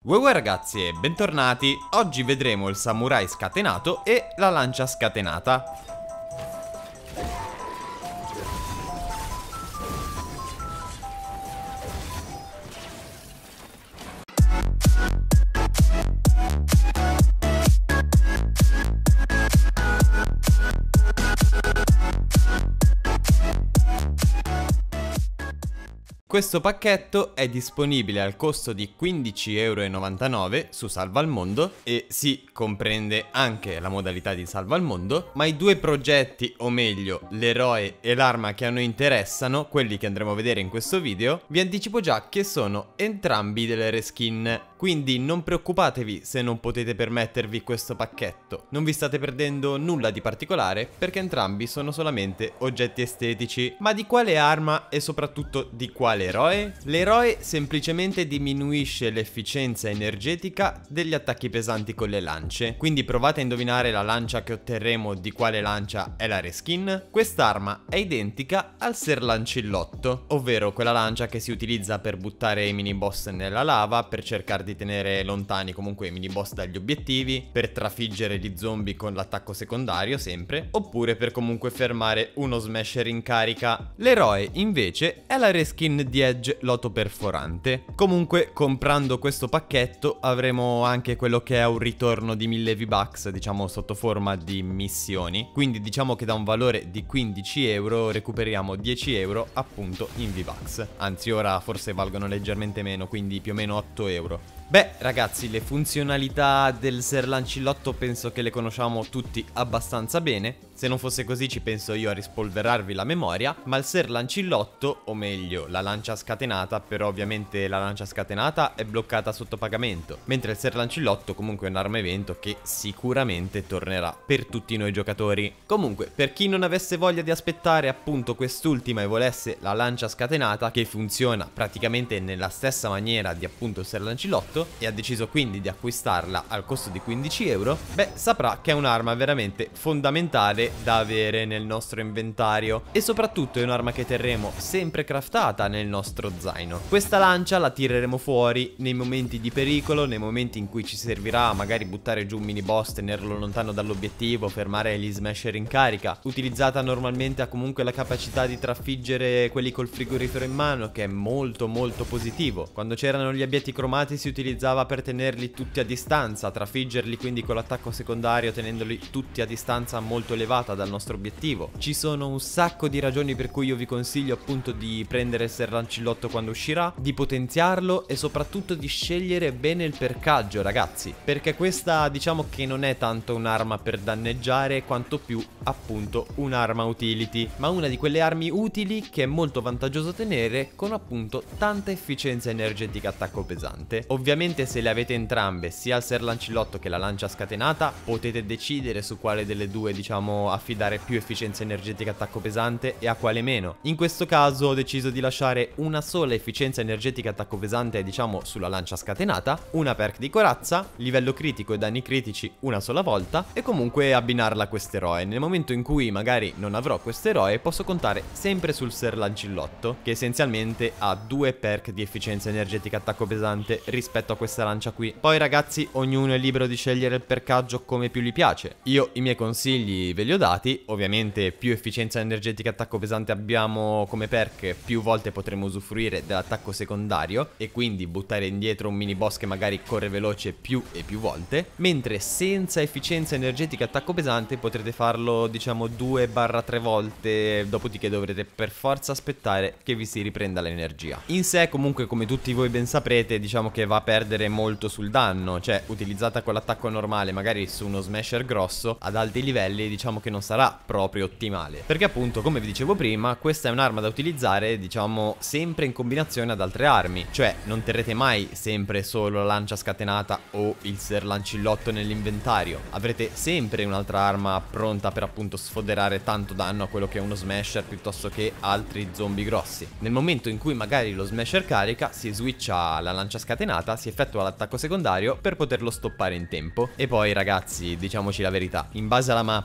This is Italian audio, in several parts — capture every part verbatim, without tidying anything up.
Uè uè ragazzi e bentornati, oggi vedremo il samurai scatenato e la lancia scatenata. Questo pacchetto è disponibile al costo di quindici e novantanove euro su Salva al Mondo e sì, comprende anche la modalità di Salva al Mondo, ma i due progetti, o meglio l'eroe e l'arma che a noi interessano, quelli che andremo a vedere in questo video, vi anticipo già che sono entrambi delle reskin, quindi non preoccupatevi se non potete permettervi questo pacchetto, non vi state perdendo nulla di particolare perché entrambi sono solamente oggetti estetici. Ma di quale arma e soprattutto di quale eroe? L'eroe semplicemente diminuisce l'efficienza energetica degli attacchi pesanti con le lance, quindi provate a indovinare la lancia che otterremo, di quale lancia è la reskin. Quest'arma è identica al serlancillotto, ovvero quella lancia che si utilizza per buttare i mini boss nella lava, per cercare di tenere lontani comunque i mini boss dagli obiettivi, per trafiggere gli zombie con l'attacco secondario sempre, oppure per comunque fermare uno smasher in carica. L'eroe invece è la reskin di Edge Loto Perforante. Comunque comprando questo pacchetto avremo anche quello che è un ritorno di mille V-Bucks, diciamo sotto forma di missioni, quindi diciamo che da un valore di quindici euro recuperiamo dieci euro appunto in V-Bucks, anzi ora forse valgono leggermente meno, quindi più o meno otto euro. Beh ragazzi, le funzionalità del serlancillotto penso che le conosciamo tutti abbastanza bene. Se non fosse così ci penso io a rispolverarvi la memoria, ma il serlancillotto, o meglio la lancia scatenata, però ovviamente la lancia scatenata è bloccata sotto pagamento, mentre il serlancillotto comunque è un'arma evento che sicuramente tornerà per tutti noi giocatori. Comunque, per chi non avesse voglia di aspettare appunto quest'ultima e volesse la lancia scatenata, che funziona praticamente nella stessa maniera di appunto il serlancillotto, e ha deciso quindi di acquistarla al costo di quindici euro, beh saprà che è un'arma veramente fondamentale da avere nel nostro inventario e soprattutto è un'arma che terremo sempre craftata nel nostro zaino. Questa lancia la tireremo fuori nei momenti di pericolo, nei momenti in cui ci servirà magari buttare giù un mini boss, tenerlo lontano dall'obiettivo, fermare gli smasher in carica. Utilizzata normalmente ha comunque la capacità di trafiggere quelli col frigorifero in mano, che è molto molto positivo. Quando c'erano gli abietti cromati si utilizzava per tenerli tutti a distanza, trafiggerli quindi con l'attacco secondario tenendoli tutti a distanza molto elevata dal nostro obiettivo. Ci sono un sacco di ragioni per cui io vi consiglio appunto di prendere il serlancillotto quando uscirà, di potenziarlo e soprattutto di scegliere bene il percaggio ragazzi, perché questa diciamo che non è tanto un'arma per danneggiare quanto più appunto un'arma utility, ma una di quelle armi utili che è molto vantaggioso tenere con appunto tanta efficienza energetica attacco pesante. Ovviamente se le avete entrambe, sia il serlancillotto che la lancia scatenata, potete decidere su quale delle due diciamo affidare più efficienza energetica attacco pesante e a quale meno. In questo caso ho deciso di lasciare una sola efficienza energetica attacco pesante diciamo sulla lancia scatenata, una perk di corazza, livello critico e danni critici una sola volta e comunque abbinarla a quest'eroe. Nel momento in cui magari non avrò quest'eroe posso contare sempre sul serlancillotto, che essenzialmente ha due perk di efficienza energetica attacco pesante rispetto a questa lancia qui. Poi ragazzi, ognuno è libero di scegliere il percaggio come più gli piace. Io i miei consigli ve li ho dati, ovviamente più efficienza energetica attacco pesante abbiamo come perk, più volte potremo usufruire dell'attacco secondario e quindi buttare indietro un mini boss che magari corre veloce più e più volte, mentre senza efficienza energetica attacco pesante potrete farlo diciamo due tre volte, dopodiché dovrete per forza aspettare che vi si riprenda l'energia. In sé comunque, come tutti voi ben saprete, diciamo che va a perdere molto sul danno, cioè utilizzata con l'attacco normale magari su uno smasher grosso ad alti livelli diciamo che non sarà proprio ottimale, perché appunto come vi dicevo prima questa è un'arma da utilizzare diciamo sempre in combinazione ad altre armi, cioè non terrete mai sempre solo la lancia scatenata o il serlancillotto nell'inventario, avrete sempre un'altra arma pronta per appunto sfoderare tanto danno a quello che è uno smasher piuttosto che altri zombie grossi. Nel momento in cui magari lo smasher carica si switcha la lancia scatenata, si effettua l'attacco secondario per poterlo stoppare in tempo. E poi ragazzi, diciamoci la verità, in base alla mappa e ai vari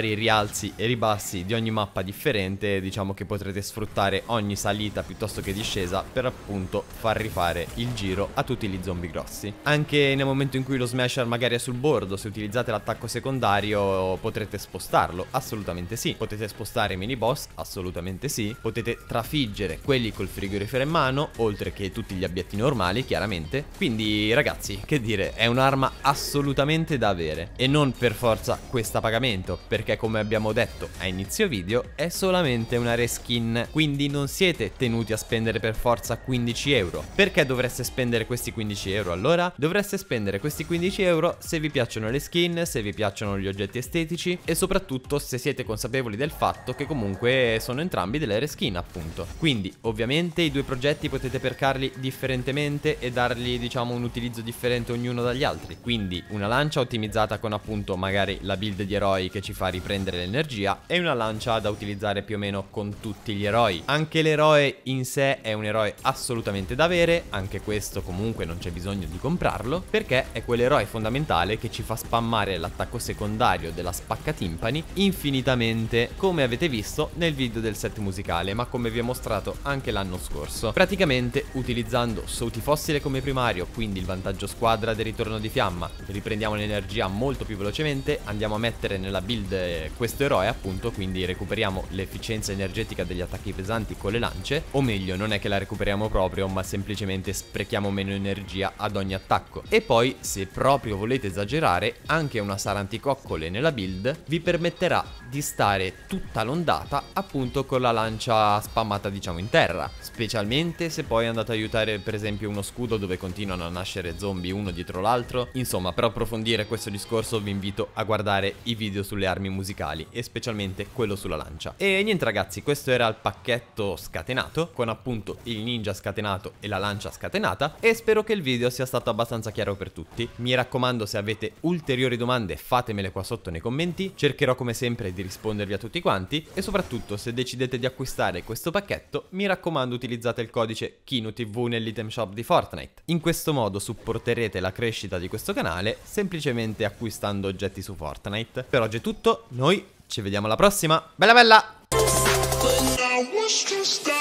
vari rialzi e ribassi di ogni mappa differente. Diciamo che potrete sfruttare ogni salita piuttosto che discesa per appunto far rifare il giro a tutti gli zombie grossi. Anche nel momento in cui lo smasher magari è sul bordo, se utilizzate l'attacco secondario potrete spostarlo, assolutamente sì. Potete spostare i mini boss, assolutamente sì. Potete trafiggere quelli col frigorifero in mano, oltre che tutti gli abietti normali, chiaramente. Quindi ragazzi, che dire, è un'arma assolutamente da avere, e non per forza questa a pagamento, perché come abbiamo detto a inizio video è solamente una reskin, quindi non siete tenuti a spendere per forza quindici euro. Perché dovreste spendere questi quindici euro? Allora dovreste spendere questi quindici euro se vi piacciono le skin, se vi piacciono gli oggetti estetici e soprattutto se siete consapevoli del fatto che comunque sono entrambi delle reskin, appunto. Quindi ovviamente i due progetti potete percarli differentemente e dargli, diciamo, un utilizzo differente ognuno dagli altri. Quindi una lancia ottimizzata con appunto magari la build di eroi che ci fa riprendere l'energia, e una lancia da utilizzare più o meno con tutti gli eroi. Anche l'eroe in sé è un eroe assolutamente da avere, anche questo comunque non c'è bisogno di comprarlo, perché è quell'eroe fondamentale che ci fa spammare l'attacco secondario della spaccatimpani infinitamente, come avete visto nel video del set musicale, ma come vi ho mostrato anche l'anno scorso. Praticamente utilizzando Soti Fossile come primario, quindi il vantaggio squadra del ritorno di fiamma, riprendiamo l'energia molto più velocemente, andiamo a mettere nella build questo eroe appunto, quindi recuperiamo l'efficienza energetica degli attacchi pesanti con le lance, o meglio non è che la recuperiamo proprio, ma semplicemente sprechiamo meno energia ad ogni attacco. E poi, se proprio volete esagerare, anche una Sara anticoccole nella build vi permetterà di stare tutta l'ondata appunto con la lancia spammata, diciamo, in terra, specialmente se poi andate ad aiutare per esempio uno scudo dove continuano a nascere zombie uno dietro l'altro. Insomma, per approfondire questo discorso vi invito a guardare i video sulle armi musicali e specialmente quello sulla lancia. E niente ragazzi, questo era il pacchetto scatenato con appunto il ninja scatenato e la lancia scatenata, e spero che il video sia stato abbastanza chiaro per tutti. Mi raccomando, se avete ulteriori domande fatemele qua sotto nei commenti, cercherò come sempre di rispondervi a tutti quanti, e soprattutto se decidete di acquistare questo pacchetto mi raccomando utilizzate il codice KinoTV nell'item shop di Fortnite. In questo modo supporterete la crescita di questo canale semplicemente acquistando oggetti su Fortnite. Per oggi è tutto, noi ci vediamo alla prossima, bella bella!